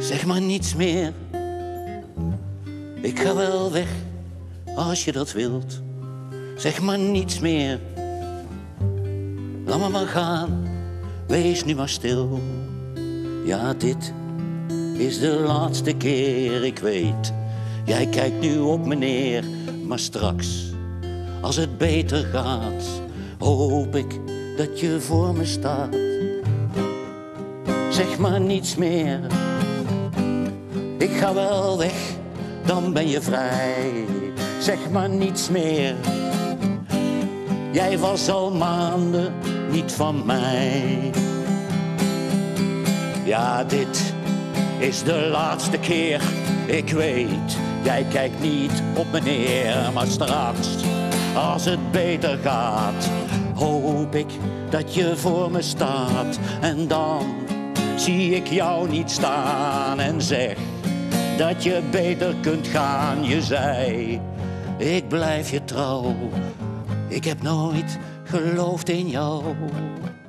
Zeg maar niets meer. Ik ga wel weg, als je dat wilt. Zeg maar niets meer. Laat me maar gaan, wees nu maar stil. Ja, dit is de laatste keer, ik weet. Jij kijkt nu op me neer, maar straks, als het beter gaat, hoop ik dat je voor me staat. Zeg maar niets meer. Ik ga wel weg, dan ben je vrij. Zeg maar niets meer. Jij was al maanden niet van mij. Ja, dit is de laatste keer, ik weet. Jij kijkt niet op me neer, maar straks, als het beter gaat, hoop ik dat je voor me staat. En dan zie ik jou niet staan en zeg dat je beter kunt gaan. Je zei, ik blijf je trouw. Ik heb nooit geloofd in jou.